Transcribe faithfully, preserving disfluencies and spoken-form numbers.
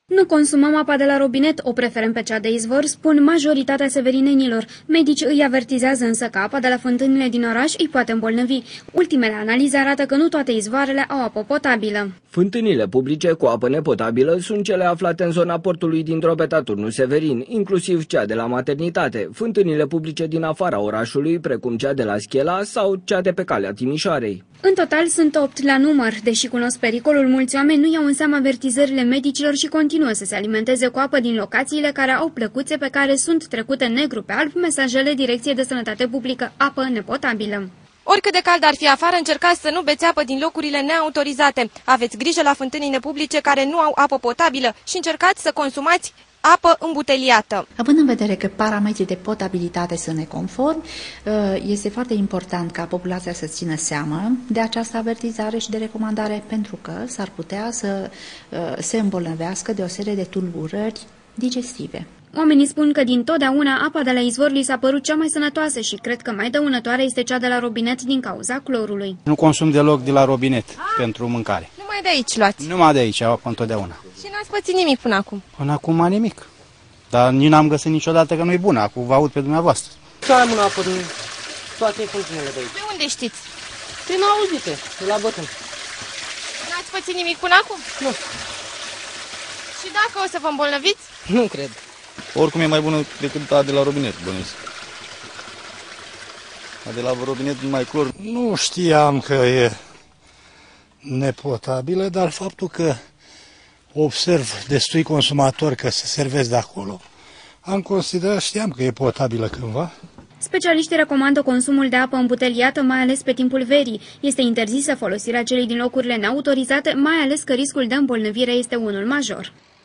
Nu consumăm apa de la robinet, o preferăm pe cea de izvor, spun majoritatea severinenilor. Medici îi avertizează însă că apa de la fântânile din oraș îi poate îmbolnăvi. Ultimele analize arată că nu toate izvoarele au apă potabilă. Fântânile publice cu apă nepotabilă sunt cele aflate în zona portului din Drobeta, Turnul Severin, inclusiv cea de la maternitate, fântânile publice din afara orașului, precum cea de la Schela sau cea de pe calea Timișoarei. În total sunt opt la număr. Deși cunosc pericolul, mulți oameni nu iau în seamă avertizările medicilor și continuă să se alimenteze cu apă din locațiile care au plăcuțe pe care sunt trecute negru pe alb mesajele Direcției de Sănătate Publică, apă nepotabilă. Oricât de cald ar fi afară, încercați să nu beți apă din locurile neautorizate. Aveți grijă la fântânile publice care nu au apă potabilă și încercați să consumați apă îmbuteliată. Având în vedere că parametrii de potabilitate sunt neconformi, este foarte important ca populația să țină seamă de această avertizare și de recomandare, pentru că s-ar putea să se îmbolnăvească de o serie de tulburări digestive. Oamenii spun că din totdeauna apa de la izvor li s-a părut cea mai sănătoasă și cred că mai dăunătoare este cea de la robinet din cauza clorului. Nu consum deloc de la robinet pentru mâncare. Numai de aici luați? Numai de aici, apă întotdeauna. Și n-ați pățit nimic până acum? Până acum nimic. Dar nici n-am găsit niciodată că nu e bună. Acum vă aud pe dumneavoastră. Cea mai bună apă din toate fântânile de aici. De unde știți? Prin auzite, de la bătân. N-ați pățit nimic până acum? Nu. Și dacă o să vă îmbolnăviți? Nu cred. Oricum e mai bună decât a de la robinet, bănuiesc. A de la robinet mai clor. Nu știam că e nepotabilă, dar faptul că observ destui consumatori că se servesc de acolo, am considerat, știam că e potabilă cândva. Specialiștii recomandă consumul de apă îmbuteliată, mai ales pe timpul verii. Este interzisă folosirea celei din locurile neautorizate, mai ales că riscul de îmbolnăvire este unul major.